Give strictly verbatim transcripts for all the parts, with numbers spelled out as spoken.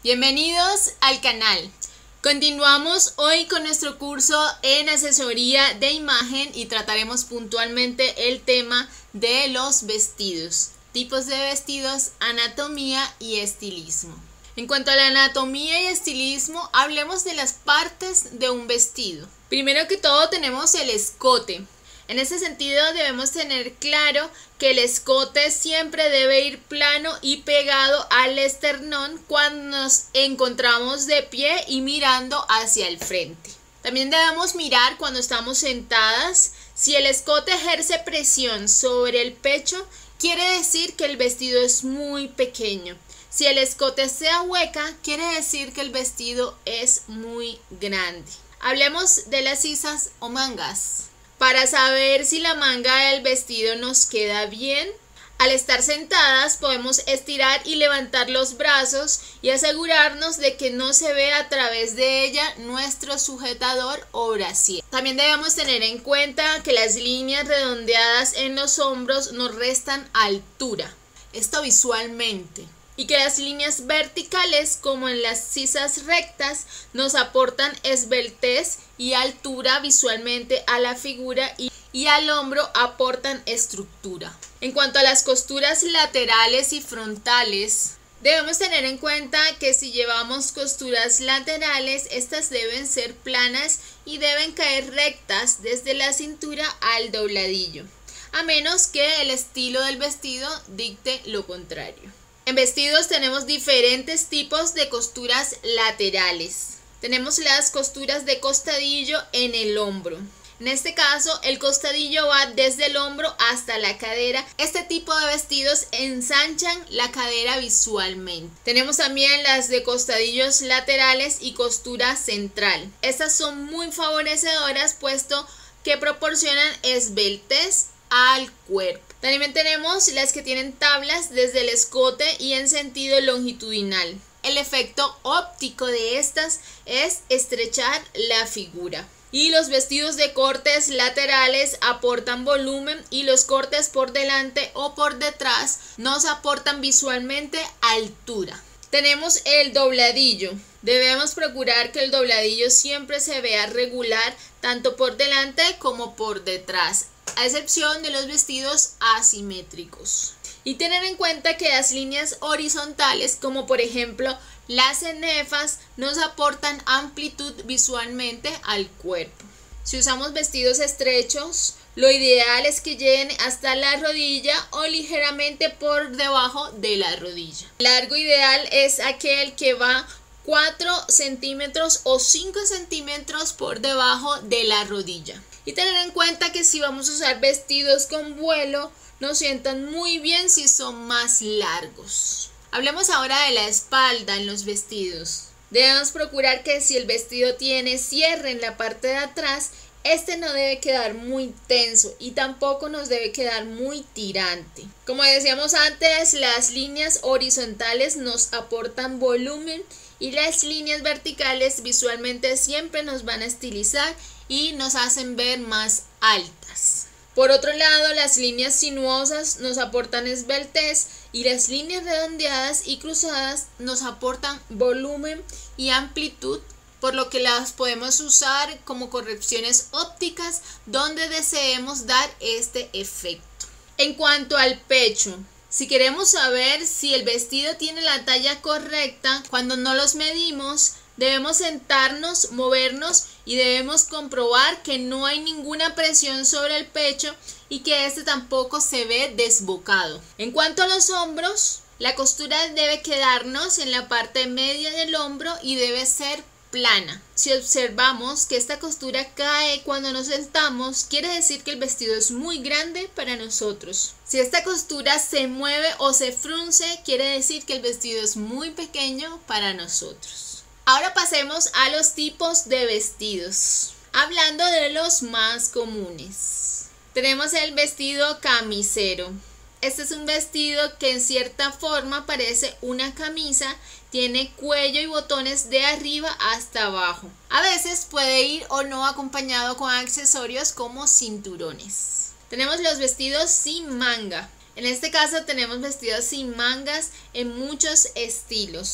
Bienvenidos al canal. Continuamos hoy con nuestro curso en asesoría de imagen y trataremos puntualmente el tema de los vestidos, tipos de vestidos, anatomía y estilismo. En cuanto a la anatomía y estilismo, hablemos de las partes de un vestido. Primero que todo tenemos el escote. En ese sentido debemos tener claro que el escote siempre debe ir plano y pegado al esternón cuando nos encontramos de pie y mirando hacia el frente. También debemos mirar cuando estamos sentadas. Si el escote ejerce presión sobre el pecho, quiere decir que el vestido es muy pequeño. Si el escote sea hueca, quiere decir que el vestido es muy grande. Hablemos de las sisas o mangas. Para saber si la manga del vestido nos queda bien, al estar sentadas podemos estirar y levantar los brazos y asegurarnos de que no se ve a través de ella nuestro sujetador o brasier. También debemos tener en cuenta que las líneas redondeadas en los hombros nos restan altura, esto visualmente. Y que las líneas verticales, como en las sisas rectas, nos aportan esbeltez y altura visualmente a la figura y, y al hombro aportan estructura. En cuanto a las costuras laterales y frontales, debemos tener en cuenta que si llevamos costuras laterales, estas deben ser planas y deben caer rectas desde la cintura al dobladillo, a menos que el estilo del vestido dicte lo contrario. En vestidos tenemos diferentes tipos de costuras laterales. Tenemos las costuras de costadillo en el hombro. En este caso, el costadillo va desde el hombro hasta la cadera. Este tipo de vestidos ensanchan la cadera visualmente. Tenemos también las de costadillos laterales y costura central. Estas son muy favorecedoras puesto que proporcionan esbeltez al cuerpo. También tenemos las que tienen tablas desde el escote y en sentido longitudinal. El efecto óptico de estas es estrechar la figura. Y los vestidos de cortes laterales aportan volumen y los cortes por delante o por detrás nos aportan visualmente altura. Tenemos el dobladillo. Debemos procurar que el dobladillo siempre se vea regular tanto por delante como por detrás, a excepción de los vestidos asimétricos. Y tener en cuenta que las líneas horizontales, como por ejemplo las cenefas, nos aportan amplitud visualmente al cuerpo. Si usamos vestidos estrechos, lo ideal es que lleguen hasta la rodilla o ligeramente por debajo de la rodilla. El largo ideal es aquel que va cuatro centímetros o cinco centímetros por debajo de la rodilla. Y tener en cuenta que si vamos a usar vestidos con vuelo, nos sientan muy bien si son más largos. Hablemos ahora de la espalda en los vestidos. Debemos procurar que si el vestido tiene cierre en la parte de atrás, este no debe quedar muy tenso y tampoco nos debe quedar muy tirante. Como decíamos antes, las líneas horizontales nos aportan volumen y las líneas verticales visualmente siempre nos van a estilizar y nos hacen ver más altas. Por otro lado, las líneas sinuosas nos aportan esbeltez y las líneas redondeadas y cruzadas nos aportan volumen y amplitud, por lo que las podemos usar como correcciones ópticas donde deseemos dar este efecto. En cuanto al pecho, si queremos saber si el vestido tiene la talla correcta, cuando no los medimos, debemos sentarnos, movernos y debemos comprobar que no hay ninguna presión sobre el pecho y que este tampoco se ve desbocado. En cuanto a los hombros, la costura debe quedarnos en la parte media del hombro y debe ser plana. Si observamos que esta costura cae cuando nos sentamos, quiere decir que el vestido es muy grande para nosotros. Si esta costura se mueve o se frunce, quiere decir que el vestido es muy pequeño para nosotros. Ahora pasemos a los tipos de vestidos, hablando de los más comunes. Tenemos el vestido camisero. Este es un vestido que en cierta forma parece una camisa, tiene cuello y botones de arriba hasta abajo. A veces puede ir o no acompañado con accesorios como cinturones. Tenemos los vestidos sin manga. En este caso tenemos vestidos sin mangas en muchos estilos.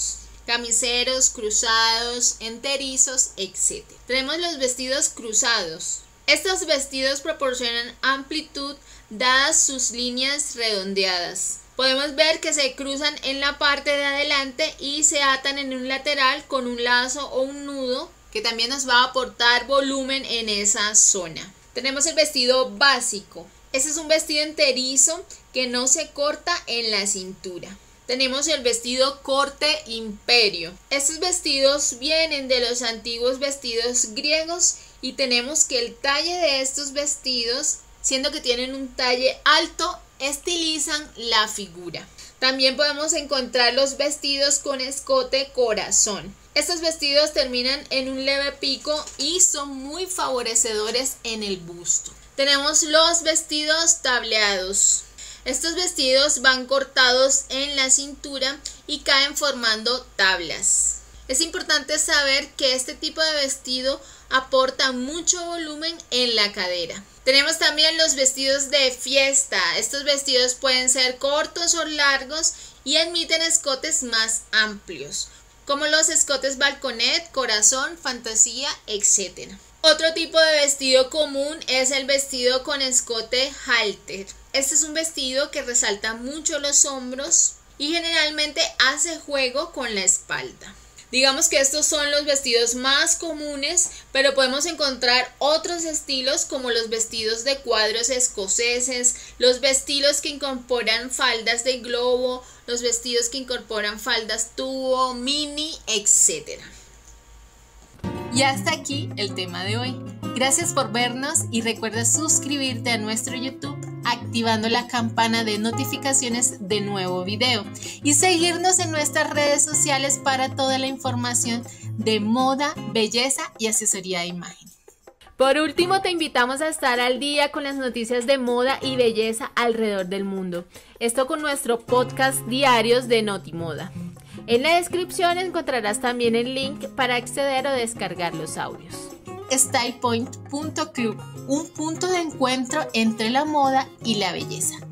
camiseros, cruzados, enterizos, etcétera. Tenemos los vestidos cruzados. Estos vestidos proporcionan amplitud dadas sus líneas redondeadas. Podemos ver que se cruzan en la parte de adelante y se atan en un lateral con un lazo o un nudo que también nos va a aportar volumen en esa zona. Tenemos el vestido básico. Este es un vestido enterizo que no se corta en la cintura. Tenemos el vestido corte imperio. Estos vestidos vienen de los antiguos vestidos griegos y tenemos que el talle de estos vestidos, siendo que tienen un talle alto, estilizan la figura. También podemos encontrar los vestidos con escote corazón. Estos vestidos terminan en un leve pico y son muy favorecedores en el busto. Tenemos los vestidos tableados. Estos vestidos van cortados en la cintura y caen formando tablas. Es importante saber que este tipo de vestido aporta mucho volumen en la cadera. Tenemos también los vestidos de fiesta. Estos vestidos pueden ser cortos o largos y admiten escotes más amplios, como los escotes balconet, corazón, fantasía, etcétera. Otro tipo de vestido común es el vestido con escote halter. Este es un vestido que resalta mucho los hombros y generalmente hace juego con la espalda. Digamos que estos son los vestidos más comunes, pero podemos encontrar otros estilos como los vestidos de cuadros escoceses, los vestidos que incorporan faldas de globo, los vestidos que incorporan faldas tubo, mini, etcétera. Y hasta aquí el tema de hoy. Gracias por vernos y recuerda suscribirte a nuestro YouTube activando la campana de notificaciones de nuevo video y seguirnos en nuestras redes sociales para toda la información de moda, belleza y asesoría de imagen. Por último, te invitamos a estar al día con las noticias de moda y belleza alrededor del mundo. Esto con nuestro podcast diarios de Notimoda. En la descripción encontrarás también el link para acceder o descargar los audios. stylepoint punto club, un punto de encuentro entre la moda y la belleza.